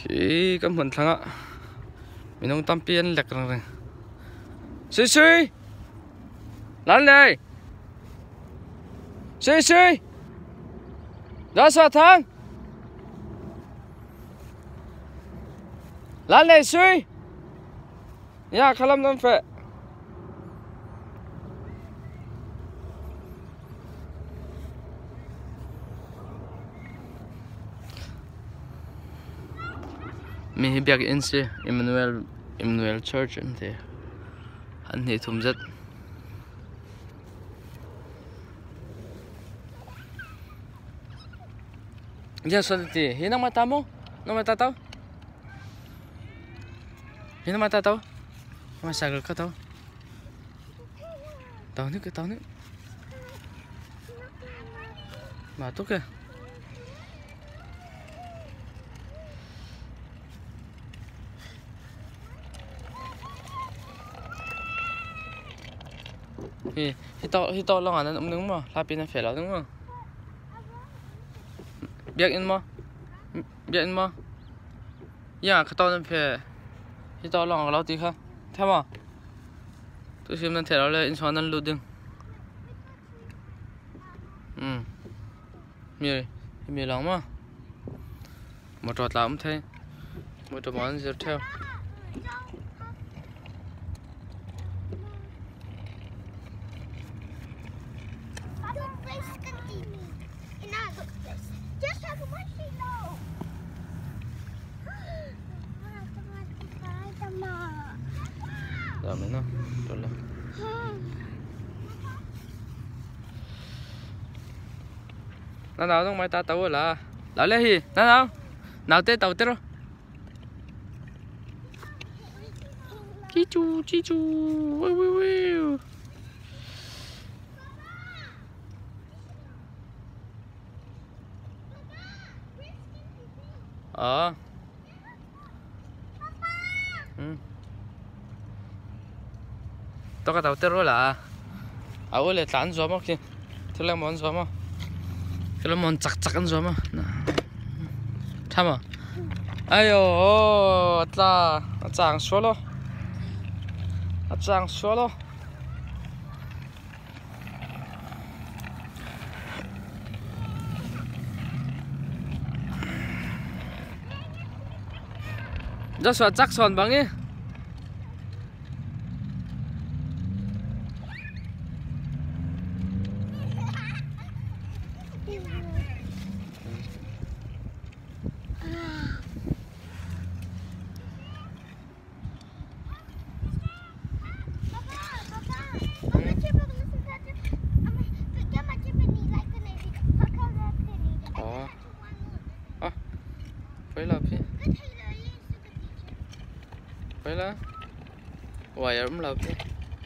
Chị cảm ơn thằng ạ. Mình không tâm piên lệch rồi. Suy Lan này. Suy Ra sao thằng. Lan này suy. Ya kalam nam fe. Mi biak in si Emmanuel Church anh thế. Anh thì thùng rất. Dia solti. Hinang mata mo? No mata tao? Hinang mata tao? Masagal ka tao? Tao ni. Batuk ya? Hito lang anan umnung mo. Lapin na fela nung mo. Biak in mo. Ya, katao nan fe. Hito lang alo ti kha. Tha mo. Tu sim nan thela le insan nan luding. Mi lang mo. Một trọt lắm thế. Một trọt món tiếp theo. Rồi mấy nó. Rồi là. Nào không mai ta tàu là. Lão lê hi. Nào. Nào tê tàu tê rồi. Chi chu. Ui. Tao cái tàu tê rồi là. Áo lê tán gió mà kia. Thế là món gió mà. Cái là món chắc ăn gió mà. Tham à? Ayo, atla, atang solo. Just chắc son bang ấy. Phải là vài ấm lợp đi.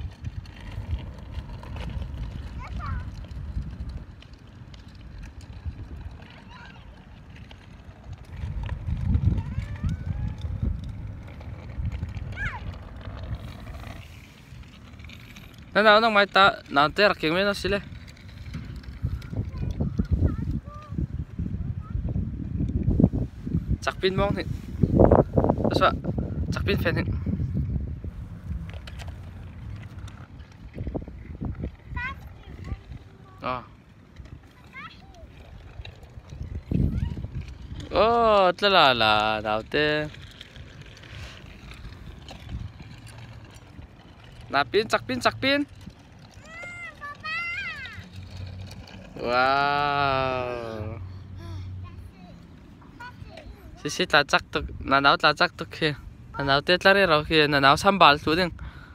Nào nang mai ta nào te raking me na sile. Chắc pin mong thì. Sao? Chắc pin phen thì. Là đào tê. Là pin chắc pin. Wow. Sisi ta chắc tu, nào ta chắc tu kia. Nào tê lari rau kia, nào sambal tu ding.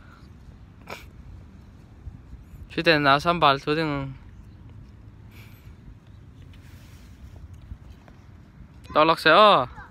Sisi nào sambal tu ding. Tao lắc xe